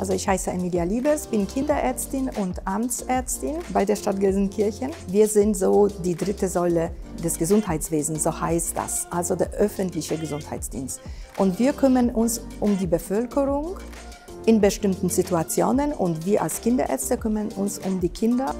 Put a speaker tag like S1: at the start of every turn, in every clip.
S1: Also ich heiße Emilia Liebers, bin Kinderärztin und Amtsärztin bei der Stadt Gelsenkirchen. Wir sind so die dritte Säule des Gesundheitswesens, so heißt das, also der öffentliche Gesundheitsdienst. Und wir kümmern uns um die Bevölkerung in bestimmten Situationen und wir als Kinderärzte kümmern uns um die Kinder.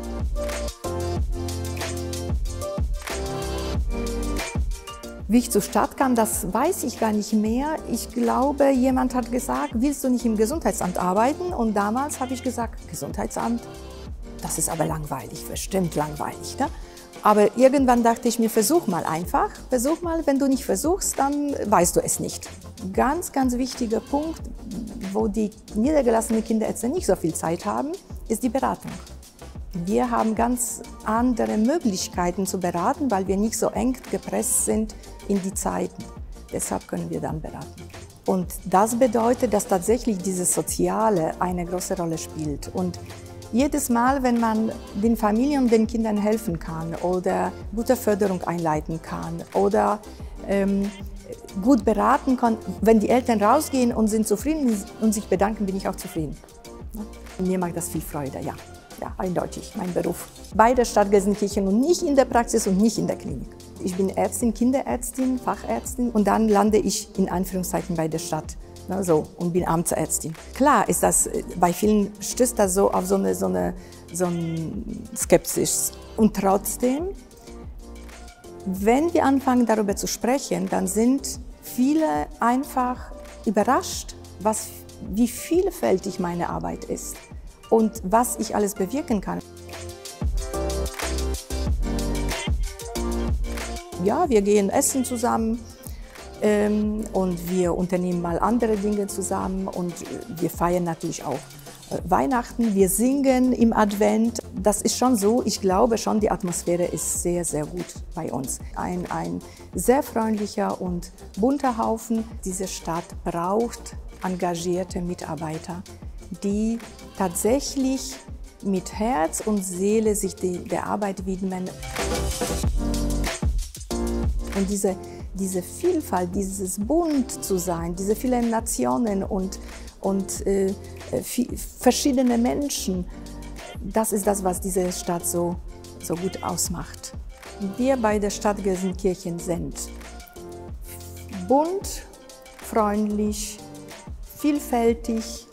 S1: Wie ich zur Stadt kam, das weiß ich gar nicht mehr. Ich glaube, jemand hat gesagt, willst du nicht im Gesundheitsamt arbeiten? Und damals habe ich gesagt, Gesundheitsamt, das ist aber langweilig, bestimmt langweilig. Ne? Aber irgendwann dachte ich mir, versuch mal einfach. Versuch mal, wenn du nicht versuchst, dann weißt du es nicht. Ganz, ganz wichtiger Punkt, wo die niedergelassenen Kinderärzte nicht so viel Zeit haben, ist die Beratung. Wir haben ganz andere Möglichkeiten zu beraten, weil wir nicht so eng gepresst sind in die Zeiten. Deshalb können wir dann beraten. Und das bedeutet, dass tatsächlich dieses Soziale eine große Rolle spielt. Und jedes Mal, wenn man den Familien und den Kindern helfen kann oder gute Förderung einleiten kann oder gut beraten kann, wenn die Eltern rausgehen und sind zufrieden und sich bedanken, bin ich auch zufrieden. Mir macht das viel Freude, ja. Ja, eindeutig, mein Beruf. Bei der Stadt Gelsenkirchen und nicht in der Praxis und nicht in der Klinik. Ich bin Ärztin, Kinderärztin, Fachärztin und dann lande ich in Anführungszeichen bei der Stadt. So, und bin Amtsärztin. Klar ist das, bei vielen stößt das so auf so eine Skepsis. Und trotzdem, wenn wir anfangen darüber zu sprechen, dann sind viele einfach überrascht, wie vielfältig meine Arbeit ist. Und was ich alles bewirken kann. Ja, wir gehen essen zusammen und wir unternehmen mal andere Dinge zusammen und wir feiern natürlich auch Weihnachten, wir singen im Advent. Das ist schon so, ich glaube schon, die Atmosphäre ist sehr, sehr gut bei uns. Ein sehr freundlicher und bunter Haufen. Diese Stadt braucht engagierte Mitarbeiter, die tatsächlich mit Herz und Seele sich der Arbeit widmen. Und diese Vielfalt, dieses bunt zu sein, diese vielen Nationen und verschiedene Menschen, das ist das, was diese Stadt so gut ausmacht. Wir bei der Stadt Gelsenkirchen sind bunt, freundlich, vielfältig,